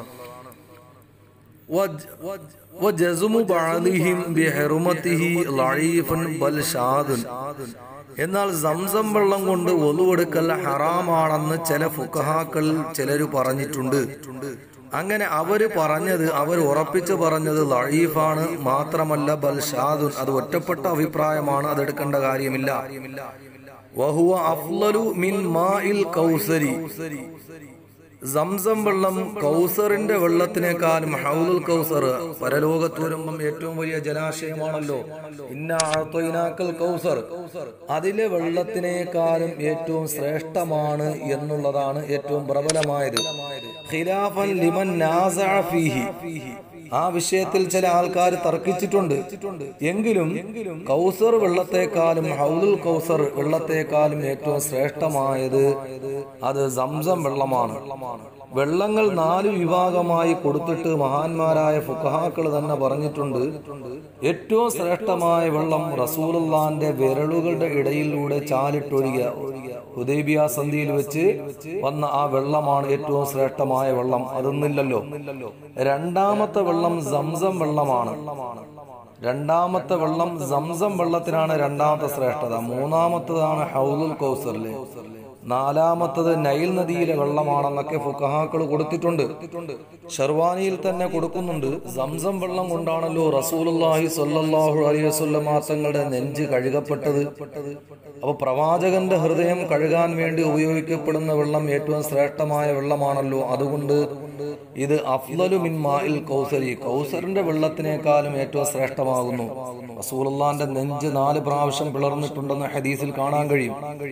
എന്നാൽ സംസം വെള്ളം കൊണ്ട് ഒളുവെടുക്കൽ ഹറാമാണെന്ന് ചില ഫുഖഹാക്കൾ ചിലര് പറഞ്ഞിട്ടുണ്ട്. അങ്ങനെ അവർ ഉറപ്പിച്ചു പറഞ്ഞത് ലഈഫാണ്. മാത്രമല്ല ബൽഷാദുൻ, അത് ഒറ്റപ്പെട്ട അഭിപ്രായമാണ്, അതെടുക്കേണ്ട കാര്യമില്ല. വഹുവ അഫ്ളലു മിൻ മാഇൽ കൗസരി, സംസം വെള്ളം കൗസറിന്റെ വെള്ളത്തിനേക്കാളും, ഹൗലുൽ കൗസർ പരലോകത്ത് വരുമ്പം ഏറ്റവും വലിയ ജലാശയമാണല്ലോ, ഇന്നാ അഅ്തൈനാക്കൽ കൗസർ, അതിലെ വെള്ളത്തിനേക്കാളും ഏറ്റവും ശ്രേഷ്ഠമാണ് എന്നുള്ളതാണ് ഏറ്റവും പ്രബലമായത്. ഖിലാഫൻ ലിമൻ നാസഅ ഫീഹി, ആ വിഷയത്തിൽ ചില ആൾക്കാർ തർക്കിച്ചിട്ടുണ്ട്. എങ്കിലും കൗസർ വെള്ളത്തെക്കാളും ഹൗലുൽ കൗസർ വെള്ളത്തെക്കാളും ഏറ്റവും ശ്രേഷ്ഠമായത് അത് സംസം വെള്ളമാണ്. വെള്ളങ്ങൾ 4 വിഭാഗമായി കൊടുത്തിട്ട് മഹാന്മാരായ ഫുഖഹാക്കൾ തന്നെ പറഞ്ഞിട്ടുണ്ട്. ഏറ്റവും ശ്രേഷ്ഠമായ വെള്ളം റസൂലുള്ളാന്റെ വിരലുകളുടെ ഇടയിലൂടെ ചാലിട്ടൊഴുകിയ ഹുദൈബിയ സന്ധിയിൽ വെച്ച് വന്ന ആ വെള്ളമാണ് ഏറ്റവും ശ്രേഷ്ഠമായ വെള്ളം. അതൊന്നില്ലല്ലോ. രണ്ടാമത്തെ വെള്ളം സംസം വെള്ളമാണ്. രണ്ടാമത്തെ വെള്ളം സംസം വെള്ളത്തിനാണ് രണ്ടാമത്തെ ശ്രേഷ്ഠത. മൂന്നാമത്തതാണ് ഹൗലുൽ കൗസറിലെ. നാലാമത്തത് നൈൽ നദിയിലെ വെള്ളമാണെന്നൊക്കെ ഫുഖഹാക്കൾ കൊടുത്തിട്ടുണ്ട്. ഷർവാനിയിൽ തന്നെ കൊടുക്കുന്നുണ്ട്. സംസം വെള്ളം കൊണ്ടാണല്ലോ റസൂലുള്ളാഹി സ്വല്ലല്ലാഹു അലൈഹി വസല്ലം തങ്ങളുടെ നെഞ്ച് കഴുകപ്പെട്ടത്. അപ്പൊ പ്രവാചകന്റെ ഹൃദയം കഴുകാൻ വേണ്ടി ഉപയോഗിക്കപ്പെടുന്ന വെള്ളം ഏറ്റവും ശ്രേഷ്ഠമായ വെള്ളമാണല്ലോ. അതുകൊണ്ട് ഇത് അഫ്ളലു മിൻ മാഇൽ കൗസരി, കൗസറിന്റെ വെള്ളത്തിനേക്കാളും ഏറ്റവും ശ്രേഷ്ഠമാകുന്നു. റസൂലുള്ളാന്റെ നെഞ്ച് 4 പ്രാവശ്യം പിളർന്നിട്ടുണ്ടെന്ന് ഹദീസിൽ കാണാൻ കഴിയും.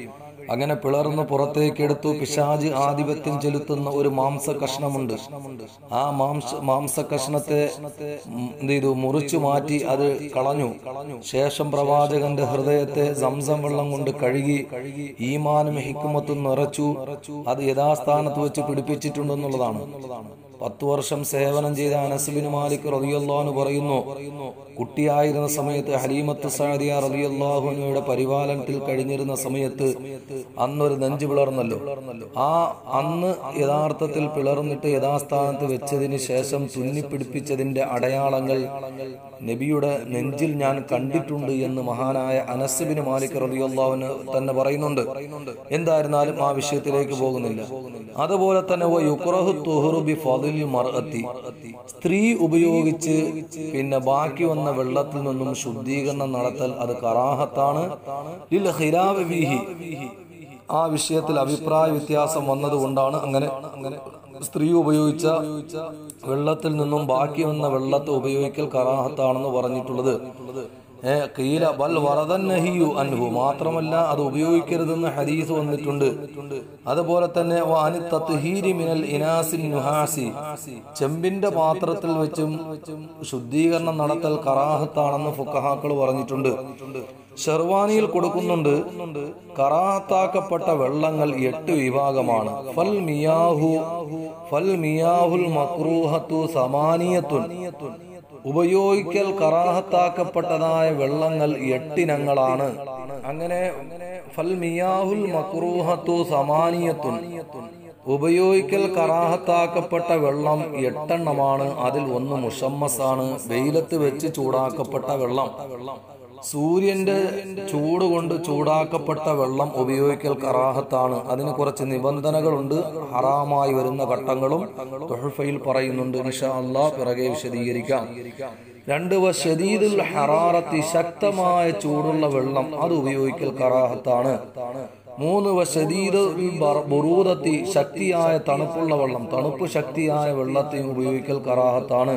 അങ്ങനെ പിളർന്ന് പുറത്തേക്കെടുത്തു. പിശാച് ആധിപത്യം ചെലുത്തുന്ന ഒരു മാംസ കഷ്ണമുണ്ട്. ആ മാംസ കഷ്ണത്തെ എന്ത് ചെയ്തു? മുറിച്ചു മാറ്റി അത് കളഞ്ഞു. ശേഷം പ്രവാചകന്റെ ഹൃദയത്തെ സംസം വെള്ളം കൊണ്ട് കഴുകി ഈമാനും ഹിക്മത്തും നിറച്ചു. അത് യഥാസ്ഥാനത്ത് വെച്ച് പിടിപ്പിച്ചിട്ടുണ്ടെന്നുള്ളതാണ്. 10 വർഷം സേവനം ചെയ്ത അനസ് ബിൻ മാലിക് റളിയല്ലാഹു അൻഹു പറയുന്നു, കുട്ടിയായിരുന്ന സമയത്ത് ഹലീമത്ത് സഅദിയ റളിയല്ലാഹു അൻഹയുടെ പരിപാലനത്തിൽ കഴിഞ്ഞിരുന്ന സമയത്ത് അന്നൊരു നെഞ്ചു പിളർന്നല്ലോ. അന്ന് യഥാർത്ഥത്തിൽ പിളർന്നിട്ട് യഥാസ്ഥാനത്ത് വെച്ചതിന് ശേഷം തുന്നിപ്പിടിപ്പിച്ചതിന്റെ അടയാളങ്ങൾ നബിയുടെ നെഞ്ചിൽ ഞാൻ കണ്ടിട്ടുണ്ട് എന്ന് മഹാനായ അനസ് ബിൻ മാലിക് റളിയല്ലാഹു അൻഹു തന്നെ പറയുന്നുണ്ട്. എന്തായിരുന്നാലും ആ വിഷയത്തിലേക്ക് പോകുന്നില്ല. അതുപോലെ തന്നെ സ്ത്രീ ഉപയോഗിച്ച് പിന്നെ ബാക്കി വന്ന വെള്ളത്തിൽ നിന്നും ശുദ്ധീകരണം നടത്തൽ അത് കറാഹത്താണ്. ആ വിഷയത്തിൽ അഭിപ്രായ വ്യത്യാസം വന്നതുകൊണ്ടാണ് അങ്ങനെ സ്ത്രീ ഉപയോഗിച്ച വെള്ളത്തിൽ നിന്നും ബാക്കി വന്ന വെള്ളത്തെ ഉപയോഗിക്കൽ കറാഹത്താണെന്ന് പറഞ്ഞിട്ടുള്ളത്. മാത്രമല്ല അത് ഉപയോഗിക്കരുതെന്ന് ഹദീസ് വന്നിട്ടുണ്ട്. അതുപോലെ തന്നെ ചെമ്പിന്റെ പാത്രത്തിൽ വെച്ചും ശുദ്ധീകരണം നടത്തൽ കറാഹത്താണെന്ന് ഫുഖഹാക്കൾ പറഞ്ഞിട്ടുണ്ട്. ഷെർവാനിയിൽ കൊടുക്കുന്നുണ്ട്, കറാഹത്താക്കപ്പെട്ട വെള്ളങ്ങൾ 8 വിഭാഗമാണ്. ഫൽ മിയാഹുൽ മക്റൂഹത്തു സമാനിയത്തുൻ. ഉപയോഗിക്കൽ കറാഹത്താക്കപ്പെട്ടതായ വെള്ളങ്ങൾ 8 ഇനങ്ങളാണ്. അങ്ങനെ ഫൽ മിയാഹുൽ മക്റൂഹത്തു സമാനിയത്തുൻ. ഉപയോഗിക്കൽ കറാഹത്താക്കപ്പെട്ട വെള്ളം 8 എണ്ണമാണ്. അതിൽ ഒന്ന് മുഷമ്മസാണ്, വെയിലത്ത് വെച്ച് ചൂടാക്കപ്പെട്ട വെള്ളം. സൂര്യന്റെ ചൂട് കൊണ്ട് ചൂടാക്കപ്പെട്ട വെള്ളം ഉപയോഗിക്കൽ കറാഹത്താണ്. അതിന് കുറച്ച് നിബന്ധനകളുണ്ട്. ഹറാമായി വരുന്ന ഘട്ടങ്ങളും തുഹഫയിൽ പറയുന്നുണ്ട്. ഇൻഷാ അല്ലാഹ് പിറകെ വിശദീകരിക്കാം. 2 വശദീദുൽ ഹറാറത്തി, ശക്തമായ ചൂടുള്ള വെള്ളം അത് ഉപയോഗിക്കൽ കറാഹത്താണ്. 3 വശദീദുൽ ബുറൂദത്തി, ശക്തിയായ തണുപ്പുള്ള വെള്ളം, തണുപ്പ് ശക്തിയായ വെള്ളത്തെ ഉപയോഗിക്കൽ കറാഹത്താണ്.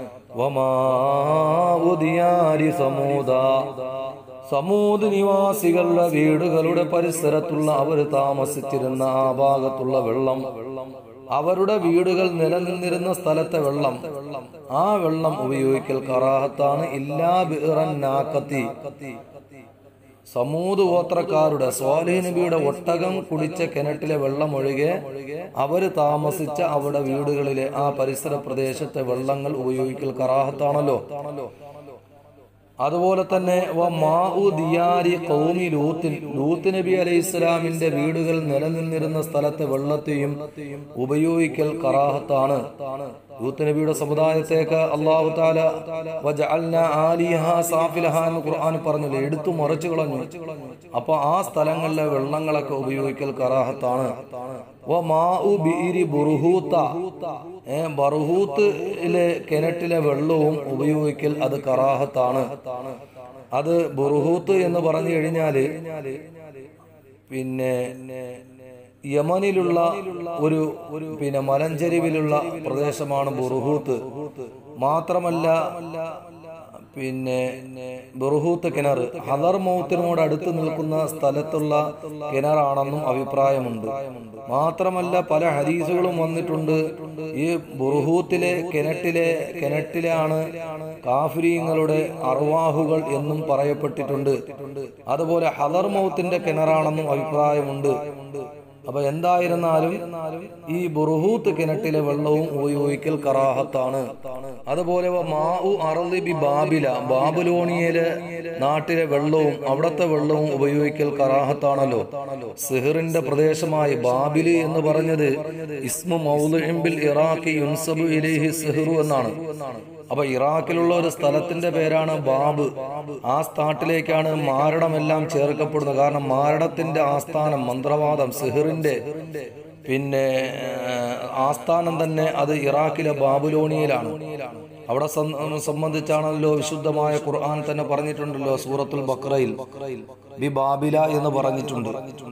സമൂദ് നിവാസികളുടെ വീടുകളുടെ പരിസരത്തുള്ള അവർ താമസിച്ചിരുന്ന ആ ഭാഗത്തുള്ള വെള്ളം, അവരുടെ വീടുകൾ നിലനിന്നിരുന്ന സ്ഥലത്തെ വെള്ളം, ആ വെള്ളം ഉപയോഗിക്കൽ കറാഹത്താണ്. ഇല്ലാ ബിഅറൻ നാഖത്തി, സമൂദ് ഗോത്രക്കാരുടെ സ്വാലിഹ് നബിയുടെ ഒട്ടകം കുടിച്ച കിണറ്റിലെ വെള്ളം ഒഴികെ അവര് താമസിച്ച അവരുടെ വീടുകളിലെ ആ പരിസര പ്രദേശത്തെ വെള്ളങ്ങൾ ഉപയോഗിക്കൽ കറാഹത്താണല്ലോ. അതുപോലെ തന്നെ ലൂത്ത് നബി അലൈഹി ഇസ്ലാമിന്റെ വീടുകൾ നിലനിന്നിരുന്ന സ്ഥലത്തെ വെള്ളത്തെയും ഉപയോഗിക്കൽ കറാഹത്താണ്. ലൂത്ത് നബിയുടെ സമുദായത്തേക്ക് അല്ലാഹു തആല വജഅൽനാ ആലിഹാ സാഫിലഹാ എന്ന് ഖുർആൻ പറഞ്ഞില്ലേ, എടുത്തു മറിച്ചു കളഞ്ഞു. അപ്പൊ ആ സ്ഥലങ്ങളിലെ വെള്ളങ്ങളൊക്കെ ഉപയോഗിക്കൽ കറാഹത്താണ്. ബർഹൂത്തിലെ കിണറ്റിലെ വെള്ളവും ഉപയോഗിക്കൽ അത് കറാഹത്താണ്. അത് ബുർഹൂത്ത് എന്ന് പറഞ്ഞു കഴിഞ്ഞാല് പിന്നെ യമനിലുള്ള ഒരു മലഞ്ചെരിവിലുള്ള പ്രദേശമാണ് ബുർഹൂത്ത്. മാത്രമല്ല പിന്നെ ബുർഹൂത്ത് കിണർ ഹദർ മൗത്തിനോട് അടുത്ത് നിൽക്കുന്ന സ്ഥലത്തുള്ള കിണറാണെന്നും അഭിപ്രായമുണ്ട്. മാത്രമല്ല പല ഹദീസുകളും വന്നിട്ടുണ്ട്, ഈ ബുർഹൂത്തിലെ കിണറ്റിലാണ് കാഫിരീങ്ങളുടെ അർവാഹുകൾ എന്നും പറയപ്പെട്ടിട്ടുണ്ട്. അതുപോലെ ഹദർ മൗത്തിന്റെ കിണറാണെന്നും അഭിപ്രായമുണ്ട്. അപ്പൊ എന്തായിരുന്നാലും ഈ ബുർഹൂത്ത് കിണറ്റിലെ വെള്ളവും ഉപയോഗിക്കൽ കറാഹത്താണ്. അതുപോലെ ബാബിലോണിയയിലെ നാട്ടിലെ വെള്ളവും അവിടത്തെ വെള്ളവും ഉപയോഗിക്കൽ കറാഹത്താണല്ലോ. സിഹറിന്റെ പ്രദേശമായ ബാബില് എന്ന് പറഞ്ഞത് ഇസ്മു മൗളിഇൻ ബിൽ ഇറാഖി യുൻസബു ഇലൈഹി സിഹ്റു എന്നാണ്. അപ്പൊ ഇറാഖിലുള്ള ഒരു സ്ഥലത്തിന്റെ പേരാണ് ബാബ്. ആ നാട്ടിലേക്കാണ് മാരടമെല്ലാം ചേർക്കപ്പെടുന്നത്. കാരണം മാരടത്തിന്റെ ആസ്ഥാനം, മന്ത്രവാദം, സിഹറിന്റെ ആസ്ഥാനം തന്നെ അത് ഇറാഖിലെ ബാബുലോണിയയിലാണ്. അവിടെ സംബന്ധിച്ചാണല്ലോ വിശുദ്ധമായ ഖുർആൻ തന്നെ പറഞ്ഞിട്ടുണ്ടല്ലോ, സൂറത്തുൽ ബഖറയിൽ ബി ബാബില എന്ന് പറഞ്ഞിട്ടുണ്ട്.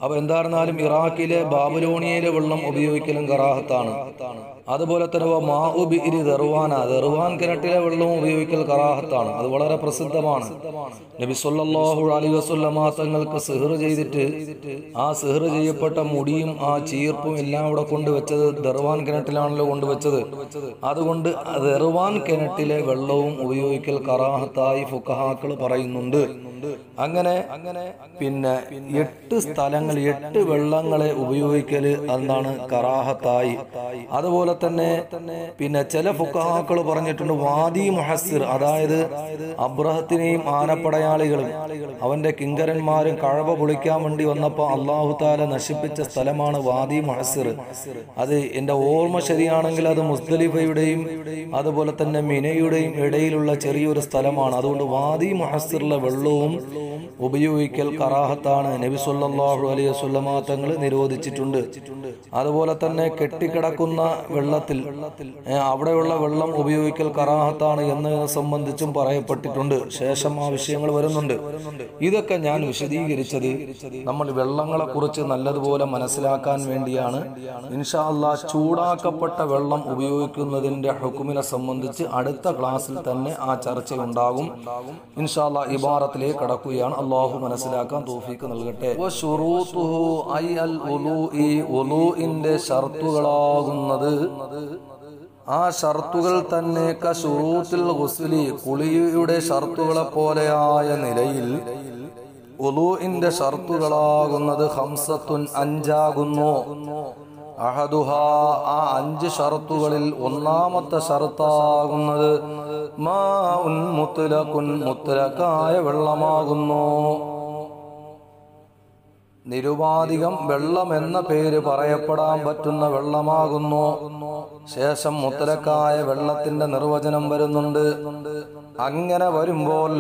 അപ്പൊ എന്തായിരുന്നാലും ഇറാഖിലെ ബാബിലോണിയയിലെ വെള്ളം ഉപയോഗിക്കലും കറാഹത്താണ്. അതുപോലെ തന്നെ മാഉബിരി ദർവാൻ കിണറ്റിലെ വെള്ളവും ഉപയോഗിക്കൽ കറാഹത്താണ്. അത് വളരെ പ്രസിദ്ധമാണ്. നബി സല്ലല്ലാഹു അലൈഹി വസല്ലമ തങ്ങൾക്ക് സിഹ്ർ ചെയ്തിട്ട് ആ സിഹ്ർ ചെയ്യപ്പെട്ട മുടിയും ആ ചീർപ്പും എല്ലാം ഇവിടെ കൊണ്ടുവച്ചത് ദർവാൻ കിണറ്റിലാണല്ലോ കൊണ്ടുവച്ചത്. അതുകൊണ്ട് ദർവാൻ കിണറ്റിലെ വെള്ളവും ഉപയോഗിക്കൽ കറാഹത്തായി ഫുഖഹാക്കൾ പറയുന്നുണ്ട്. അങ്ങനെ പിന്നെ 8 സ്ഥലങ്ങൾ 8 വെള്ളങ്ങളെ ഉപയോഗിക്കൽ എന്താണ് കറാഹത്തായി. അതുപോലെ തന്നെ പിന്നെ ചില ഫുഖഹാക്കൾ പറഞ്ഞിട്ടുണ്ട് വാദി മുഹസ്സിർ, അതായത് അബ്രഹത്തിനെയും ആനപ്പടയാളികളും അവന്റെ കിങ്കരന്മാരും കഅബ പൊളിക്കാൻ വേണ്ടി വന്നപ്പോൾ അല്ലാഹു തആല നശിപ്പിച്ച സ്ഥലമാണ് വാദി മുഹസ്സിർ. അത് എന്റെ ഓർമ്മ ശരിയാണെങ്കിൽ അത് മുസ്ദലിഫയുടെയും അതുപോലെ തന്നെ മിനയുടെയും ഇടയിലുള്ള ചെറിയൊരു സ്ഥലമാണ്. അതുകൊണ്ട് വാദി മുഹസ്സിറിലെ വെള്ളവും ഉപയോഗിക്കൽ കറാഹത്താണ്. നബി സല്ലല്ലാഹു അലൈഹി വസല്ലമ തങ്ങൾ നിരോധിച്ചിട്ടുണ്ട്. അതുപോലെ തന്നെ കെട്ടിക്കിടക്കുന്ന വെള്ളത്തിൽ അവിടെയുള്ള വെള്ളം ഉപയോഗിക്കൽ കറാഹത്താണ് എന്നതിനെ സംബന്ധിച്ചും പറയപ്പെട്ടിട്ടുണ്ട്. ശേഷം ആ വിഷയങ്ങൾ വരുന്നുണ്ട്. ഇതൊക്കെ ഞാൻ വിശദീകരിച്ചത് നമ്മൾ വെള്ളങ്ങളെ കുറിച്ച് നല്ലതുപോലെ മനസ്സിലാക്കാൻ വേണ്ടിയാണ്. ഇൻഷാ അല്ലാഹ് ചൂടാക്കപ്പെട്ട വെള്ളം ഉപയോഗിക്കുന്നതിന്റെ ഹുക്മിനെ സംബന്ധിച്ച് അടുത്ത ക്ലാസ്സിൽ തന്നെ ആ ചർച്ചയുണ്ടാകും. ഇൻഷാ അല്ലാഹ് ഇബാറത്തിലേക്ക് കടക്കുകയാണ്. അല്ലാഹു മനസ്സിലാക്കാൻ തൗഫീഖ് നൽകട്ടെ. വശുറൂതുഹു ഐ അൽ വുളൂഇ, വുളൂഇന്റെ ശർത്തുകളാകുന്നത് ആ ഷർത്തുകൾ തന്നെ കശുറൂത്തുൽ ഗുസ്ലി, കുളിയുടെ ഷർത്തുകളെ പോലെയായ നിലയിൽ വുളൂഇന്റെ ഷർത്തുകളാകുന്നത് ഖംസത്തുൻ, 5 ആകുന്നു. അഹദുഹാ, ആ 5 ഷർത്തുകളിൽ ഒന്നാമത്തെ ഷർത്താകുന്നത് മാഉൻ മുത്ലഖുൻ, മുത്ലഖായ വെള്ളമാകുന്നു. നിരുപാധികം വെള്ളം എന്ന പേര് പറയപ്പെടാൻ പറ്റുന്ന വെള്ളമാകുന്നു. ശേഷം മുത്ലഖായ വെള്ളത്തിന്റെ നിർവചനം വരുന്നുണ്ട്. അങ്ങനെ വരുമ്പോൾ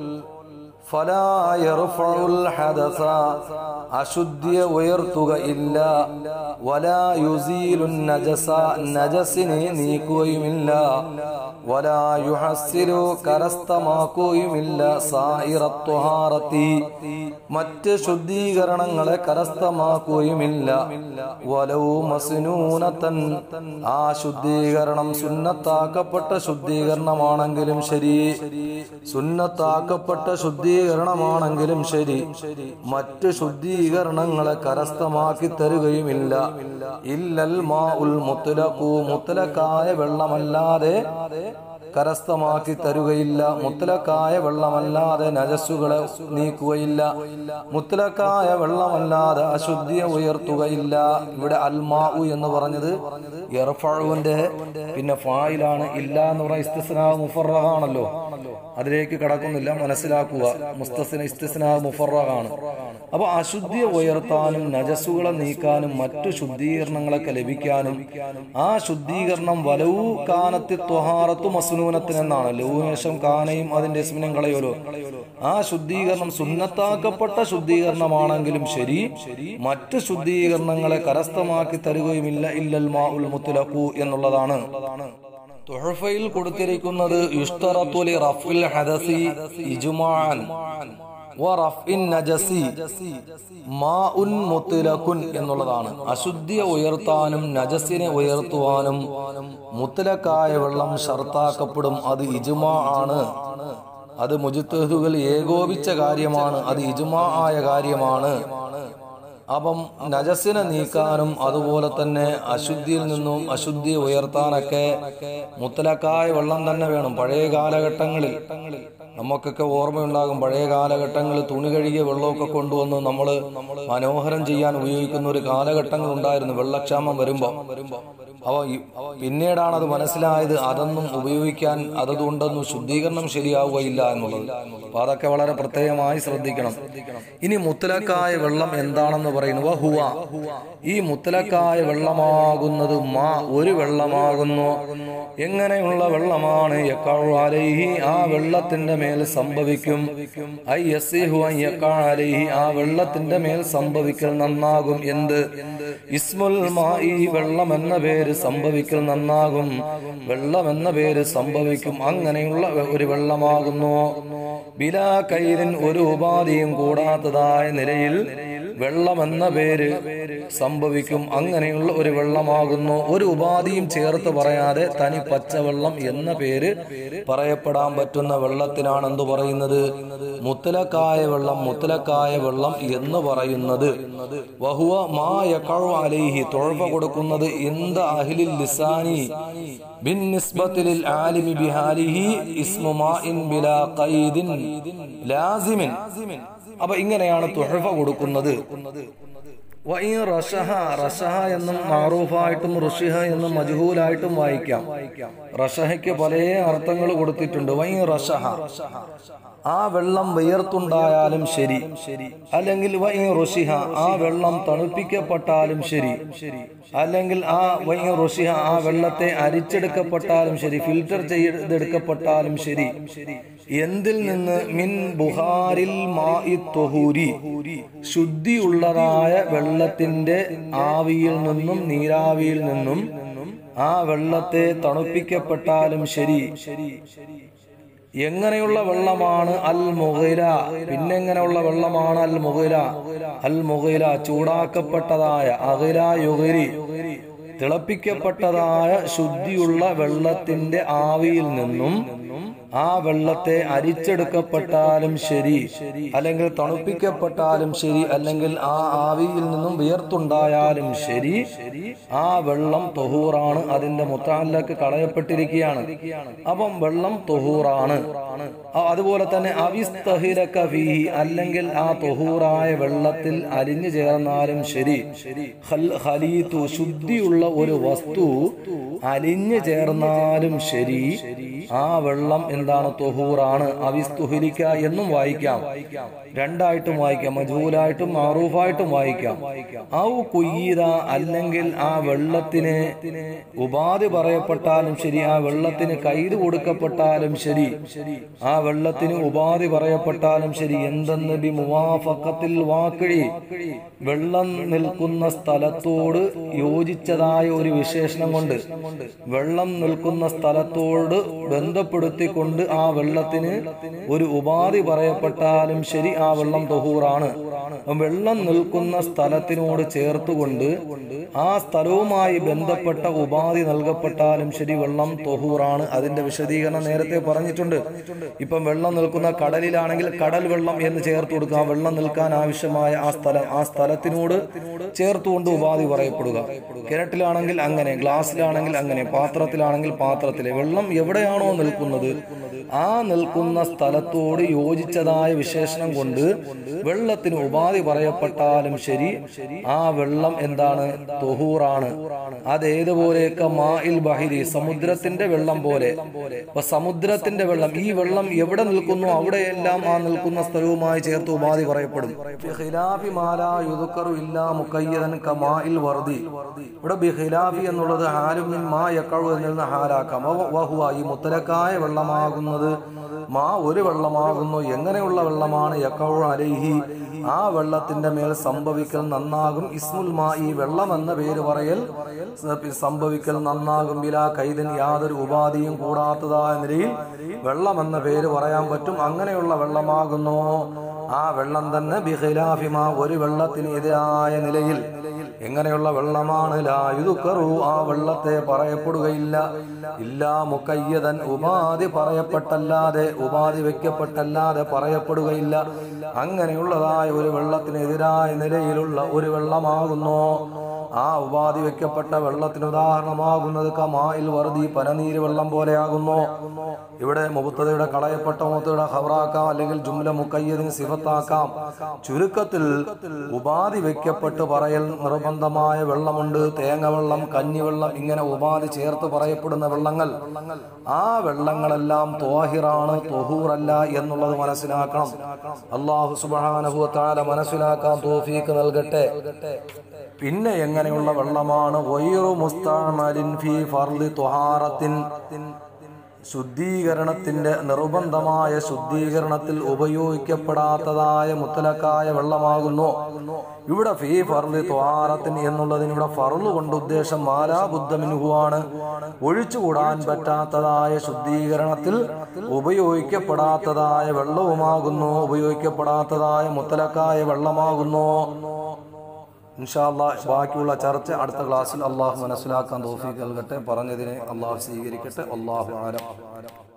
ഫലാ യർഫഉൽ ഹദസ, അശുദ്ധിയെ ഉയർത്തുക ഇല്ല, വലാ യുസീലുൻ നജസ, നജസിനെ നീക്കുകയുമില്ല, വലാ യുഹസ്സിലു, കരസ്ഥമാക്കുകയുമില്ല, സായിറത്ത് ത്വഹാറത്തി, മറ്റ് ശുദ്ധീകരണങ്ങളെ കരസ്ഥമാക്കുകയുമില്ല, വലൗ മസ്നൂനതൻ, ആ ശുദ്ധീകരണം സുന്നത്താക്കപ്പെട്ട ശുദ്ധീകരണമാണെങ്കിലും ശരി, സുന്നത്താക്കപ്പെട്ട ശുദ്ധീകരണമാണെങ്കിലും ശരി, മറ്റ് ശുദ്ധീകരണങ്ങളെ കരസ്ഥമാക്കി തരുകയുമില്ല. ഇല്ലൽ മാഉൽ മുത്ലഖു, മുത്ലഖായ വെള്ളമല്ലാതെ കരസ്ഥമാക്കി തരുകയില്ല. മുത്ലഖായ വെള്ളമല്ലാതെ നജസ്സുകളെ നീക്കുകയില്ല. മുത്ലഖായ വെള്ളമല്ലാതെ അശുദ്ധിയെ ഉയർത്തുകയില്ല. ഇവിടെ അൽമാഉ എന്ന് പറഞ്ഞത് യർഫഉവിന്റെ പിന്നെ ഫായിലാണ്. ഇല്ല എന്ന് പറഞ്ഞ ഇസ്തിസ്നാ മുഫറഗാണല്ലോ, അതിലേക്ക് കടക്കുന്നില്ല, മനസ്സിലാക്കുക. മുസ്തസ്ന ഇസ്തിസ്നാ മുഫറഗാണ്. അപ്പൊ അശുദ്ധിയെ ഉയർത്താനും നജസ്സുകളെ നീക്കാനും മറ്റു ശുദ്ധീകരണങ്ങളൊക്കെ ലഭിക്കാനും ആ ശുദ്ധീകരണം വലൗ കാനത്തി ത്വഹാറത്തു മസ്നൂനത്തിന് എന്നാണ്. ലൗനേഷം കാനയും അതിന്റെ ഇസ്മിനും കളയോലോ. ആ ശുദ്ധീകരണം സുന്നത്താക്കപ്പെട്ട ശുദ്ധീകരണമാണെങ്കിലും ശരി, മറ്റ് ശുദ്ധീകരണങ്ങളെ കരസ്ഥമാക്കി തരുകയുമില്ല. ഇല്ലൽ മാഉൽ മുത്ലഖു എന്നുള്ളതാണ്. തുഹഫയിൽ കൊടുത്തിരിക്കുന്നത് യുഷ്തറത്തു ലി റഫ്ഇൽ ഹദസി ഇജ്മാഅൻ വറഫ്ഇൻ നജസി മാഉൻ മുത്ലഖുൻ എന്നുള്ളതാണ്. അശുദ്ധിയെ ഉയർത്താനും നജസിനെ ഉയർത്തുവാനും മുത്ലഖായ വെള്ളം ഷർത്താക്കപ്പെടും. അത് ഇജ്മാ ആണ്. അത് മുജ്തഹിദുകൾ ഏകോപിച്ച കാര്യമാണ്. അത് ഇജ്മാ ആയ കാര്യമാണ്. അപ്പം നജസിനെ നീക്കാനും അതുപോലെ തന്നെ അശുദ്ധിയിൽ നിന്നും അശുദ്ധിയെ ഉയർത്താനൊക്കെ മുത്തലക്കായ വെള്ളം തന്നെ വേണം. പഴയ കാലഘട്ടങ്ങളിൽ നമുക്കൊക്കെ ഓർമ്മയുണ്ടാകും. പഴയ കാലഘട്ടങ്ങളിൽ തുണി കഴുകിയ വെള്ളമൊക്കെ കൊണ്ടുവന്ന് നമ്മൾ മനോഹരം ചെയ്യാൻ ഉപയോഗിക്കുന്ന ഒരു കാലഘട്ടങ്ങൾ ഉണ്ടായിരുന്നു വെള്ളക്ഷാമം വരുമ്പോൾ. അപ്പോൾ പിന്നീടാണ് അത് മനസ്സിലായത് അതൊന്നും ഉപയോഗിക്കാൻ അതുകൊണ്ടൊന്നും ശുദ്ധീകരണം ശരിയാവുകയില്ല എന്നുള്ളത്. അപ്പൊ അതൊക്കെ വളരെ പ്രത്യേകമായി ശ്രദ്ധിക്കണം. ഇനി മുത്തലക്കായ വെള്ളം എന്താണെന്ന് പറയുന്നു. വഹുവ, ഈ മുത്തലക്കായ വെള്ളമാകുന്നത് മാ, ഒരു വെള്ളമാകുന്നു. എങ്ങനെയുള്ള വെള്ളമാണ്? യഖഉ അലൈഹി, ആ വെള്ളത്തിന്റെ മേൽ സംഭവിക്കും. ഐ യസിഹു അൻ യഖഅ അലൈഹി, ആ വെള്ളത്തിന്റെ മേൽ സംഭവിക്കൽ നന്നാകും. എന്ത്? ഇസ്മുൽ മായി, വെള്ളം എന്ന പേര് സംഭവിക്കൽ നന്നാകും. വെള്ളം എന്ന പേര് സംഭവിക്കും. അങ്ങനെയുള്ള ഒരു വെള്ളമാകുന്നു. ബിലാ കൈരിൻ, ഒരു ഉപാധിയും കൂടാത്തതായ നിലയിൽ വെള്ളം എന്ന പേര് സംഭവിക്കും. അങ്ങനെയുള്ള ഒരു വെള്ളമാകുന്നു. ഒരു ഉപാധിയും ചേർത്ത് പറയാതെ തനി പച്ചവെള്ളം എന്ന പേര് പറയപ്പെടാൻ പറ്റുന്ന വെള്ളത്തിനാണ് എന്തു പറയുന്നത്? മുത്തലക്കായ വെള്ളം, മുത്തലക്കായ വെള്ളം എന്ന് പറയുന്നത്. വഹുവ മാ യഖഉ അലൈഹി, തുഴവ കൊടുക്കുന്നത് ഇന്ദ അഹ്ലിൽ ലിസാനി ബിൻനിസ്ബതി ലിൽ ആലിമി ബിഹാലിഹി ഇസ്മു മാഇൻ ബിലാ ഖൈദിൻ ലാസിമിൻ. അപ്പൊ ഇങ്ങനെയാണ് തുഴവ കൊടുക്കുന്നത്. റഷഹ, റഷഹ എന്നും മാറൂഫായിട്ടും റുഷിഹ എന്നും മജ്ഹൂലായിട്ടും വായിക്കാം. റഷഹയ്ക്ക് പല അർത്ഥങ്ങൾ കൊടുത്തിട്ടുണ്ട്. റഷഹ, ആ വെള്ളം വിയർത്തുണ്ടായാലും ശരി, അല്ലെങ്കിൽ റുഷിഹ, ആ വെള്ളം തണുപ്പിക്കപ്പെട്ടാലും ശരി, അല്ലെങ്കിൽ റുഷിഹ, ആ വെള്ളത്തെ അരിച്ചെടുക്കപ്പെട്ടാലും ശരി, ഫിൽറ്റർ ചെയ്തെടുക്കപ്പെട്ടാലും ശരി. എന്തിൽ നിന്ന്? മിൻ ബുഹാരിൽ മാഇ ത്വഹൂരി, ശുദ്ധിയുള്ളതായ വെള്ളത്തിന്റെ ആവിയിൽ നിന്നും, നീരാവിയിൽ നിന്നും ആ വെള്ളത്തെ തണുപ്പിക്കപ്പെട്ടാലും ശരി. എങ്ങനെയുള്ള വെള്ളമാണ്? അൽ മുഗില. പിന്നെങ്ങനെയുള്ള വെള്ളമാണ് അൽ മുഗില? അൽ മുഗില ചൂടാക്കപ്പെട്ടതായ, അഗില യുഗിരി, തിളപ്പിക്കപ്പെട്ടതായ ശുദ്ധിയുള്ള വെള്ളത്തിന്റെ ആവിയിൽ നിന്നും ആ വെള്ളത്തെ അരിച്ചെടുക്കപ്പെട്ടാലും ശരി, അല്ലെങ്കിൽ തണുപ്പിക്കപ്പെട്ടാലും ശരി, അല്ലെങ്കിൽ ആ ആവിയിൽ നിന്നും വിയർത്തുണ്ടായാലും ശരി, ആ വെള്ളം തൊഹൂറാണ്. അതിന്റെ മുത്തഅല്ലഖ് കളയപ്പെട്ടിരിക്കുകയാണ്. അപ്പം വെള്ളം തൊഹൂറാണ്. അതുപോലെ തന്നെ അവിസ്തഹിലക ഫീഹി, അല്ലെങ്കിൽ ആ തൊഹൂറായ വെള്ളത്തിൽ അലിഞ്ഞു ചേർന്നാലും ശരി. ഖലീതു, ശുദ്ധിയുള്ള ഒരു വസ്തു അലിഞ്ഞു ചേർന്നാലും ശരി, ആ വെള്ളം എന്താണ്? തൊഹൂറാണ്. അവിസ്തുഹിലിക്ക എന്നും വായിക്കാം, രണ്ടായിട്ടും വായിക്കാം, മജ്ഹൂലായിട്ടും മാറൂഫായിട്ടും വായിക്കാം. ഔ കുയ്യിദ, അല്ലെങ്കിൽ ആ വെള്ളത്തിന് ഉപാധി പറയപ്പെട്ടാലും ശരി, ആ വെള്ളത്തിന് കൈത് കൊടുക്കപ്പെട്ടാലും ശരി, ആ വെള്ളത്തിന് ഉപാധി പറയപ്പെട്ടാലും ശരി. എന്തെന്ന്? ബി മുവാഫഖത്തിൽ വാഖിഇ, വെള്ളം നിൽക്കുന്ന സ്ഥലത്തോട് യോജിച്ചതായ ഒരു വിശേഷണം കൊണ്ട്, വെള്ളം നിൽക്കുന്ന സ്ഥലത്തോട് ബന്ധപ്പെടുത്തിക്കൊണ്ട് ആ വെള്ളത്തിന് ഒരു ഉപാധി പറയപ്പെട്ടാലും ശരി, ആ വെള്ളം തൊഹൂറാണ്. വെള്ളം നിൽക്കുന്ന സ്ഥലത്തിനോട് ചേർത്തുകൊണ്ട് ആ സ്ഥലവുമായി ബന്ധപ്പെട്ട ഉപാധി നൽകപ്പെട്ടാലും ശരി, വെള്ളം തൊഹൂറാണ്. അതിന്റെ വിശദീകരണം നേരത്തെ പറഞ്ഞിട്ടുണ്ട്. ഇപ്പം വെള്ളം നിൽക്കുന്ന കടലിലാണെങ്കിൽ കടൽ വെള്ളം എന്ന് ചേർത്ത് കൊടുക്കുക. വെള്ളം നിൽക്കാൻ ആവശ്യമായ ആ സ്ഥലത്തിനോട് ചേർത്തുകൊണ്ട് ഉപാധി പറയപ്പെടുക. കിണറ്റിലാണെങ്കിൽ അങ്ങനെ, ഗ്ലാസ്സിലാണെങ്കിൽ അങ്ങനെ, പാത്രത്തിലാണെങ്കിൽ പാത്രത്തിലെ. വെള്ളം എവിടെയാണോ നിൽക്കുന്നത് ആ നിൽക്കുന്ന സ്ഥലത്തോട് യോജിച്ചതായ വിശേഷണം കൊണ്ട് വെള്ളത്തിന് ഉപാധി പറയപ്പെട്ടാലും ശരി, ആ വെള്ളം എന്താണ്? തൊഹൂറാണ്. അതേതുപോലെയൊക്കെ മാഇൽ ബഹിരി, സമുദ്രത്തിന്റെ വെള്ളം പോലെ. അപ്പൊ സമുദ്രത്തിന്റെ വെള്ളം, ഈ വെള്ളം എവിടെ നിൽക്കുന്നു അവിടെയെല്ലാം ആ നിൽക്കുന്ന സ്ഥലവുമായി ചേർത്ത് ഉപാധി പറയപ്പെടും. ഇവിടെ ബിഖിലാഫി എന്നുള്ളത് ഹാലുമിൻ മാ യഖഉ എന്നിൽ നിന്ന് ഹാലാക്കാം. വഹുവ, ഈ മുത്തലക്കായ വെള്ളമാകുന്നത് മാ ഒരു വെള്ളമാകുന്നു. എങ്ങനെയുള്ള വെള്ളമാണ്? യഖഉ അലൈഹി, ആ വെള്ളത്തിന്റെ മേൽ സംഭവിക്കൽ നന്നാകും. ഇസ്മുൽ മാ, ഈ വെള്ളം എന്ന പേര് പറയൽ സംഭവിക്കൽ നന്നാകും. ബിലാ ഖൈദിൻ, യാതൊരു ഉപാധിയും കൂടാത്തതായ നിലയിൽ വെള്ളം എന്ന പേര് പറയാൻ പറ്റും. അങ്ങനെയുള്ള വെള്ളമാകുന്നു ആ വെള്ളം തന്നെ. ബിഖിലാഫി മാ, ഒരു വെള്ളത്തിന് എതിരായ നിലയിൽ. എങ്ങനെയുള്ള വെള്ളമാണ്? ലാ യുദ്കറു, ആ വെള്ളത്തെ പറയപ്പെടുകയില്ല. ഇല്ലാ മുഖയ്യദൻ, ഉപാധി പറയപ്പെട്ടല്ലാതെ, ഉപാധി വെക്കപ്പെട്ടല്ലാതെ പറയപ്പെടുകയില്ല. അങ്ങനെയുള്ളതായ ഒരു വെള്ളത്തിനെതിരായ നിലയിലുള്ള ഒരു വെള്ളമാകുന്നു ആ ഉപാധി വെക്കപ്പെട്ട വെള്ളത്തിന് ഉദാഹരണമാകുന്നത് കമായിൽ വർദി, പനനീര് വെള്ളം പോലെയാകുന്നു. ഇവിടെ മുബത്തദയുടെ കളയപ്പെട്ട മുബത്തദയുടെ ഖബറാക്കാം, അല്ലെങ്കിൽ ജുംല മുഖയ്യദിന് സിഫത്താക്കാം. ചുരുക്കത്തിൽ ഉപാധി വെക്കപ്പെട്ട് പറയൽ നിർബന്ധമായ വെള്ളമുണ്ട്. തേങ്ങവെള്ളം, കഞ്ഞിവെള്ളം, ഇങ്ങനെ ഉപാധി ചേർത്ത് പറയപ്പെടുന്ന വെള്ളങ്ങൾ, ആ വെള്ളങ്ങളെല്ലാം ത്വാഹിറാണ്, തൊഹൂറല്ല എന്നുള്ളത് മനസ്സിലാക്കണം. അല്ലാഹു സുബ്ഹാനഹു വ തആല മനസ്സിലാക്കാൻ തൗഫീഖ് നൽകട്ടെ. പിന്നെ എങ്ങനെയുള്ള വെള്ളമാണ്? ഗൈറു മുസ്തഅമലിൻ ഫീ ഫർളി ത്വഹാറത്തിൻ, ശുദ്ധീകരണത്തിന്റെ നിർബന്ധമായ ശുദ്ധീകരണത്തിൽ ഉപയോഗിക്കപ്പെടാത്തതായ മുത്തലക്കായ വെള്ളമാകുന്നു. ഇവിടെ ഫീ ഫർളി ത്വാറത്തിൻ എന്നുള്ളതിന് ഇവിടെ ഫർള് കൊണ്ട് ഉദ്ദേശം മാലാ ബുദ്ധ മിൻഹുവാണ്. ഒഴിച്ചുകൂടാൻ പറ്റാത്തതായ ശുദ്ധീകരണത്തിൽ ഉപയോഗിക്കപ്പെടാത്തതായ വെള്ളവുമാകുന്നു, ഉപയോഗിക്കപ്പെടാത്തതായ മുത്തലക്കായ വെള്ളമാകുന്നു. ഇൻഷാ അല്ലാഹ് ബാക്കിയുള്ള ചർച്ച അടുത്ത ക്ലാസ്സിൽ അള്ളാഹു മനസ്സിലാക്കാൻ തൗഫീഖ് നൽകട്ടെ. പറഞ്ഞതിനെ അള്ളാഹു സ്വീകരിക്കട്ടെ. അല്ലാഹു അഅലം.